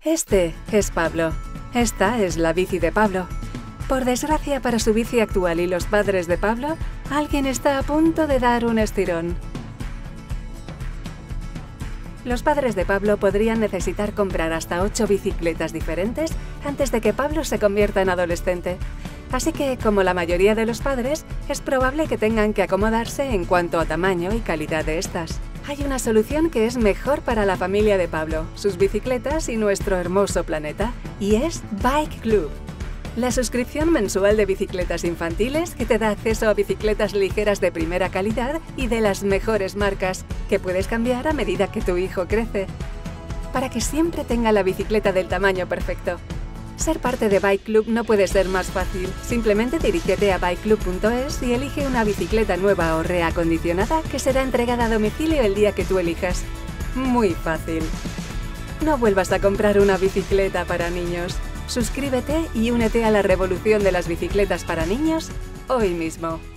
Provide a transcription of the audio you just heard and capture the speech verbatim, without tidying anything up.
Este es Pablo. Esta es la bici de Pablo. Por desgracia para su bici actual y los padres de Pablo, alguien está a punto de dar un estirón. Los padres de Pablo podrían necesitar comprar hasta ocho bicicletas diferentes antes de que Pablo se convierta en adolescente. Así que, como la mayoría de los padres, es probable que tengan que acomodarse en cuanto a tamaño y calidad de estas. Hay una solución que es mejor para la familia de Pablo, sus bicicletas y nuestro hermoso planeta, y es Bike Club. La suscripción mensual de bicicletas infantiles que te da acceso a bicicletas ligeras de primera calidad y de las mejores marcas, que puedes cambiar a medida que tu hijo crece, para que siempre tenga la bicicleta del tamaño perfecto. Ser parte de Bike Club no puede ser más fácil. Simplemente dirígete a bike club punto es y elige una bicicleta nueva o reacondicionada que será entregada a domicilio el día que tú elijas. Muy fácil. No vuelvas a comprar una bicicleta para niños. Suscríbete y únete a la revolución de las bicicletas para niños hoy mismo.